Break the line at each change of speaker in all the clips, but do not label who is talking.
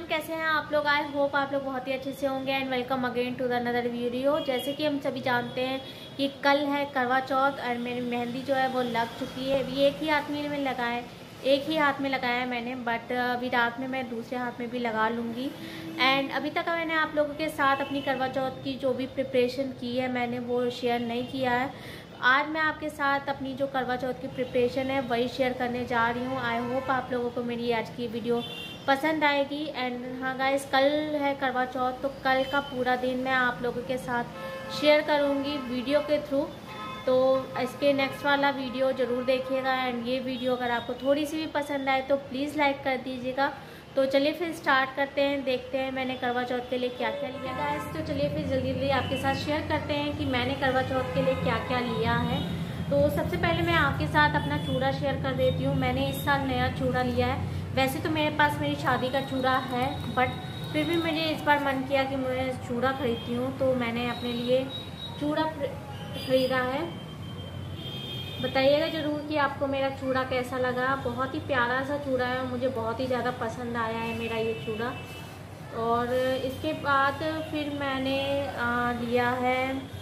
Everyone, कैसे हैं आप लोग। आई होप आप लोग बहुत ही अच्छे से होंगे and welcome again to the another video. जैसे कि हम सभी जानते हैं कि कल है करवा चौथ और मेरी मेहंदी जो है वो लग चुकी है। अभी एक ही हाथ में लगाया है मैंने, बट अभी रात में मैं दूसरे हाथ में भी लगा लूँगी। एंड अभी तक मैंने आप लोगों के साथ अपनी करवा चौथ की जो भी प्रिपरेशन की है मैंने वो शेयर नहीं किया है। आज मैं आपके साथ अपनी जो करवा चौथ की प्रिपरेशन है वही शेयर करने जा रही हूँ। आई होप आप लोगों को मेरी आज की वीडियो पसंद आएगी। एंड हाँ गाइस, कल है करवा चौथ, तो कल का पूरा दिन मैं आप लोगों के साथ शेयर करूँगी वीडियो के थ्रू। तो इसके नेक्स्ट वाला वीडियो ज़रूर देखिएगा। एंड ये वीडियो अगर आपको थोड़ी सी भी पसंद आए तो प्लीज़ लाइक कर दीजिएगा। तो चलिए फिर स्टार्ट करते हैं, देखते हैं मैंने करवा चौथ के लिए क्या क्या लिया गाइस। तो चलिए फिर जल्दी जल्दी आपके साथ शेयर करते हैं कि मैंने करवा चौथ के लिए क्या क्या लिया है। तो सबसे पहले मैं आपके साथ अपना चूड़ा शेयर कर देती हूँ। मैंने इस साल नया चूड़ा लिया है। वैसे तो मेरे पास मेरी शादी का चूड़ा है, बट फिर भी मुझे इस बार मन किया कि मैं चूड़ा खरीदती हूँ, तो मैंने अपने लिए चूड़ा खरीदा है। बताइएगा ज़रूर कि आपको मेरा चूड़ा कैसा लगा। बहुत ही प्यारा सा चूड़ा है, मुझे बहुत ही ज़्यादा पसंद आया है मेरा ये चूड़ा। और इसके बाद फिर मैंने लिया है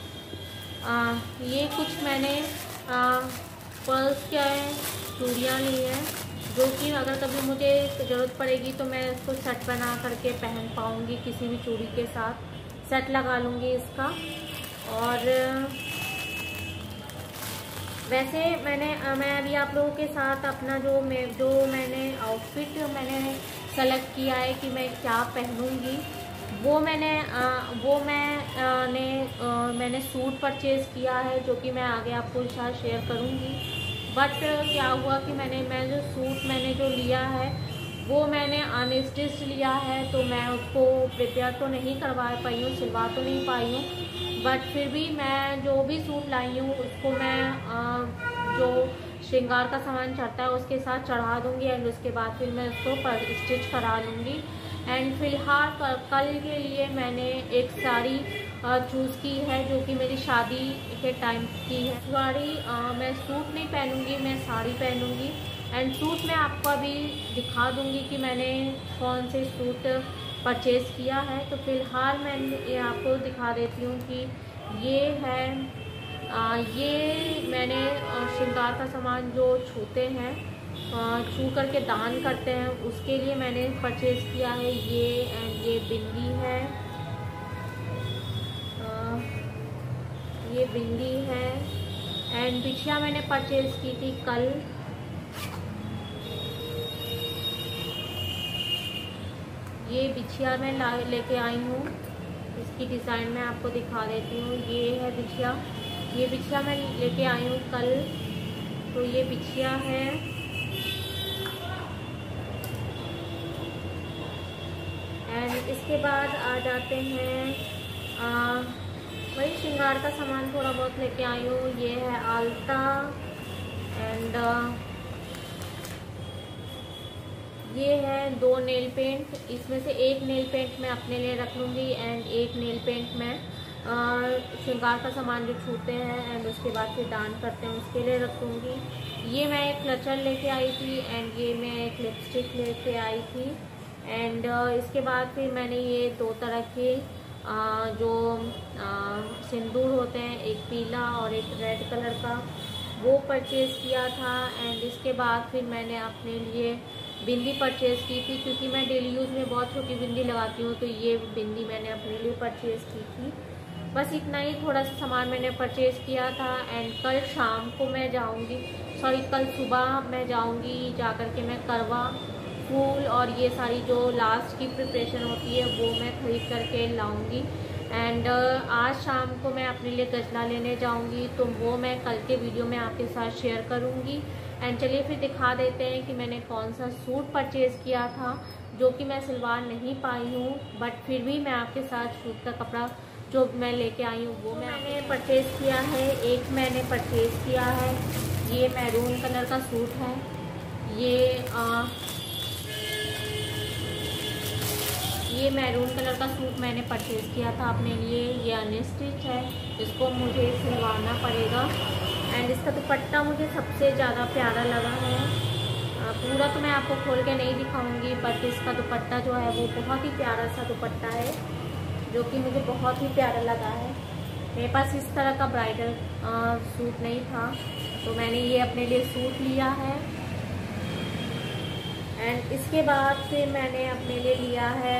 ये कुछ मैंने पर्ल्स क्या है चूड़ियाँ ली हैं, जो कि अगर कभी मुझे ज़रूरत पड़ेगी तो मैं इसको सेट बना करके पहन पाऊँगी। किसी भी चूड़ी के साथ सेट लगा लूँगी इसका। और वैसे मैं अभी आप लोगों के साथ अपना जो मैंने आउटफिट मैंने सेलेक्ट किया है कि मैं क्या पहनूँगी, वो मैंने सूट परचेज़ किया है, जो कि मैं आगे आपको साथ शेयर करूँगी। बट क्या हुआ कि मैं जो सूट मैंने जो लिया है वो मैंने अनस्टिच लिया है, तो मैं उसको प्रिपेयर तो नहीं करवा पाई हूँ, सिलवा तो नहीं पाई हूँ। बट फिर भी मैं जो भी सूट लाई हूँ उसको मैं जो श्रृंगार का सामान चढ़ता है उसके साथ चढ़ा दूँगी। एंड उसके बाद फिर मैं उसको स्टिच करा लूँगी। एंड फिलहाल कल के लिए मैंने एक साड़ी चूज़ की है, जो कि मेरी शादी के टाइम की है। साड़ी मैं सूट नहीं पहनूँगी, मैं साड़ी पहनूँगी। एंड सूट मैं आपको अभी दिखा दूँगी कि मैंने कौन से सूट परचेज़ किया है। तो फिलहाल मैं ये आपको दिखा देती हूँ कि ये है ये मैंने श्रृंगार का सामान जो छूते हैं, छू करके दान करते हैं, उसके लिए मैंने परचेज़ किया है ये। एंड ये बिंदी है, ये बिंदी है। एंड बिछिया मैंने परचेज़ की थी कल। ये बिछिया मैं लेके आई हूँ, इसकी डिज़ाइन मैं आपको दिखा देती हूँ। ये है बिछिया, ये बिछिया मैं लेके आई हूँ कल। तो ये बिछिया है। एंड इसके बाद आ जाते हैं वही श्रृंगार का सामान थोड़ा बहुत लेके आई हूँ। ये है आलता। एंड ये है 2 नेल पेंट, इसमें से एक नेल पेंट मैं अपने लिए रख लूँगी एंड एक नेल पेंट मैं श्रृंगार का सामान जो छूते हैं एंड उसके बाद फिर दान करते हैं उसके लिए रखूँगी। ये मैं एक क्लचर लेके आई थी एंड ये मैं एक लिपस्टिक लेके आई थी। एंड इसके बाद फिर मैंने ये 2 तरह के जो सिंदूर होते हैं, एक पीला और एक रेड कलर का, वो परचेज़ किया था। एंड इसके बाद फिर मैंने अपने लिए बिंदी परचेज़ की थी, क्योंकि मैं डेली यूज़ में बहुत छोटी बिंदी लगाती हूँ, तो ये बिंदी मैंने अपने लिए परचेज़ की थी। बस इतना ही थोड़ा सा सामान मैंने परचेज़ किया था। एंड कल शाम को मैं जाऊँगी, कल सुबह मैं जाऊँगी, जा कर के मैं करवा फूल और ये सारी जो लास्ट की प्रिपरेशन होती है वो मैं ख़रीद करके लाऊँगी। एंड आज शाम को मैं अपने लिए गजला लेने जाऊंगी, तो वो मैं कल के वीडियो में आपके साथ शेयर करूंगी। एंड चलिए फिर दिखा देते हैं कि मैंने कौन सा सूट परचेज़ किया था, जो कि मैं सिलवा नहीं पाई हूँ, बट फिर भी मैं आपके साथ सूट का कपड़ा जो मैं लेके आई हूँ वो मैंने परचेज़ किया है। एक मैंने परचेज़ किया है, ये मैरून कलर का सूट है। ये मैरून कलर का सूट मैंने परचेज़ किया था अपने लिए। ये अनस्टिच है, इसको मुझे सिलवाना पड़ेगा। एंड इसका दुपट्टा मुझे सबसे ज़्यादा प्यारा लगा है। पूरा तो मैं आपको खोल के नहीं दिखाऊंगी, बट इसका दुपट्टा जो है वो बहुत ही प्यारा सा दुपट्टा है, जो कि मुझे बहुत ही प्यारा लगा है। मेरे पास इस तरह का ब्राइडल सूट नहीं था, तो मैंने ये अपने लिए सूट लिया है। एंड इसके बाद फिर मैंने अपने लिए लिया है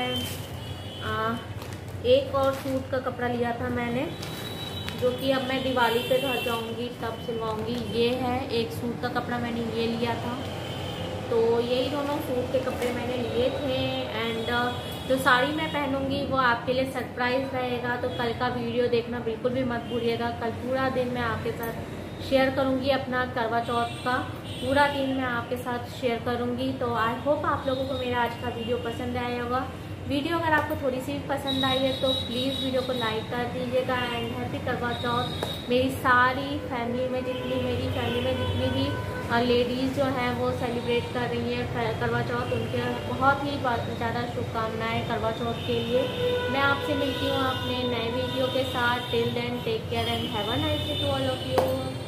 एक और सूट का कपड़ा लिया था मैंने, जो कि अब मैं दिवाली पे घर जाऊंगी तब सिलवाऊंगी। ये है एक सूट का कपड़ा, मैंने ये लिया था। तो यही दोनों सूट के कपड़े मैंने लिए थे। एंड जो साड़ी मैं पहनूंगी वो आपके लिए सरप्राइज़ रहेगा, तो कल का वीडियो देखना बिल्कुल भी मत भूलिएगा। कल पूरा दिन मैं आपके साथ शेयर करूंगी, अपना करवा चौथ का पूरा दिन मैं आपके साथ शेयर करूंगी। तो आई होप आप लोगों को मेरा आज का वीडियो पसंद आया होगा। वीडियो अगर आपको थोड़ी सी भी पसंद आई है तो प्लीज़ वीडियो को लाइक कर दीजिएगा। एंड हैप्पी करवा चौथ। मेरी सारी फैमिली में जितनी भी लेडीज़ जो हैं वो सेलिब्रेट कर रही हैं करवा चौथ, उनके बहुत ही ज़्यादा शुभकामनाएं करवा चौथ के लिए। मैं आपसे मिलती हूँ अपने नए वीडियो के साथ। Till then take care and have a nice day to all of you.